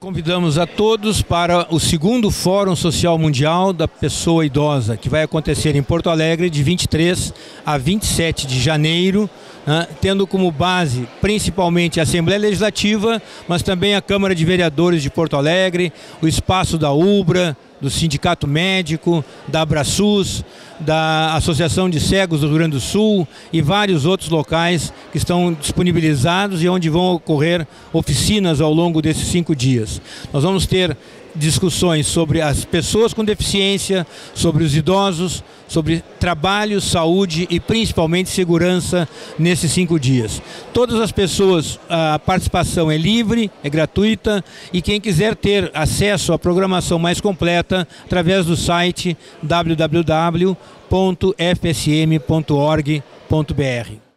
Convidamos a todos para o segundo Fórum Social Mundial da Pessoa Idosa, que vai acontecer em Porto Alegre de 23 a 27 de janeiro, tendo como base principalmente a Assembleia Legislativa, mas também a Câmara de Vereadores de Porto Alegre, o espaço da UBRA, do Sindicato Médico, da Abraçus, da Associação de Cegos do Rio Grande do Sul e vários outros locais que estão disponibilizados e onde vão ocorrer oficinas ao longo desses 5 dias. Nós vamos ter discussões sobre as pessoas com deficiência, sobre os idosos, sobre trabalho, saúde e principalmente segurança nesses 5 dias. Todas as pessoas, a participação é livre, é gratuita e quem quiser ter acesso à programação mais completa através do site www.fsm.org.br.